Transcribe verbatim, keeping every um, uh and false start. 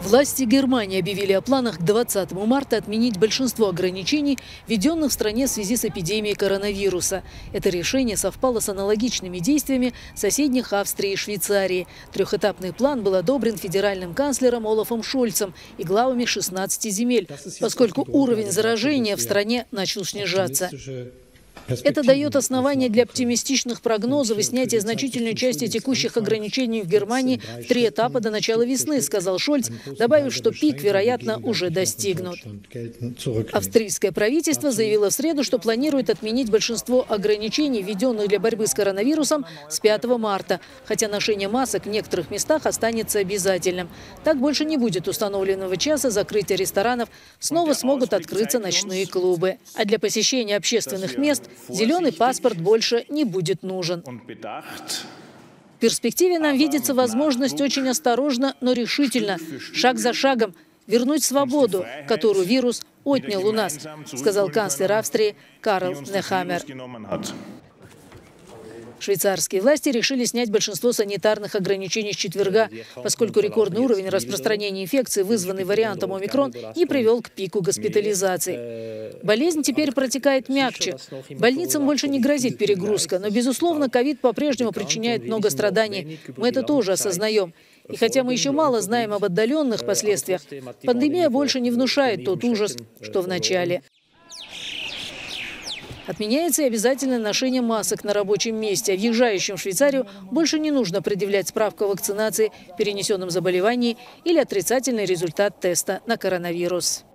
Власти Германии объявили о планах к двадцатому марта отменить большинство ограничений, введенных в стране в связи с эпидемией коронавируса. Это решение совпало с аналогичными действиями соседних Австрии и Швейцарии. Трехэтапный план был одобрен федеральным канцлером Олафом Шольцем и главами шестнадцати земель, поскольку уровень заражения в стране начал снижаться. Это дает основание для оптимистичных прогнозов и снятия значительной части текущих ограничений в Германии в три этапа до начала весны, сказал Шольц, добавив, что пик, вероятно, уже достигнут. Австрийское правительство заявило в среду, что планирует отменить большинство ограничений, введенных для борьбы с коронавирусом, с пятого марта, хотя ношение масок в некоторых местах останется обязательным. Так больше не будет установленного часа закрытия ресторанов, снова смогут открыться ночные клубы. А для посещения общественных мест зеленый паспорт больше не будет нужен. В перспективе нам видится возможность очень осторожно, но решительно, шаг за шагом, вернуть свободу, которую вирус отнял у нас, сказал канцлер Австрии Карл Нехаммер. Швейцарские власти решили снять большинство санитарных ограничений с четверга, поскольку рекордный уровень распространения инфекции, вызванный вариантом омикрон, не привел к пику госпитализаций. Болезнь теперь протекает мягче. Больницам больше не грозит перегрузка, но, безусловно, ковид по-прежнему причиняет много страданий. Мы это тоже осознаем. И хотя мы еще мало знаем об отдаленных последствиях, пандемия больше не внушает тот ужас, что в начале. Отменяется и обязательное ношение масок на рабочем месте. А въезжающим в Швейцарию больше не нужно предъявлять справку о вакцинации, перенесенном заболевании или отрицательный результат теста на коронавирус.